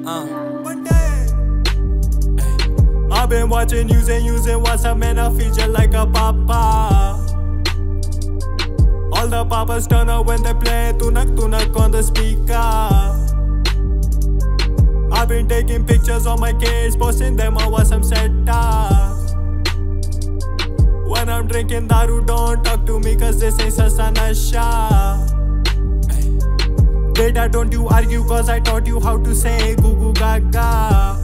I've been watching using WhatsApp, man, I feel just like a papa. All the papas turn up when they play tunak on the speaker. I've been taking pictures of my kids, posting them on WhatsApp setup. When I'm drinking daru, don't talk to me cause this ain't Sasanasha. Data, don't you argue cause I taught you how to say goo goo gaga.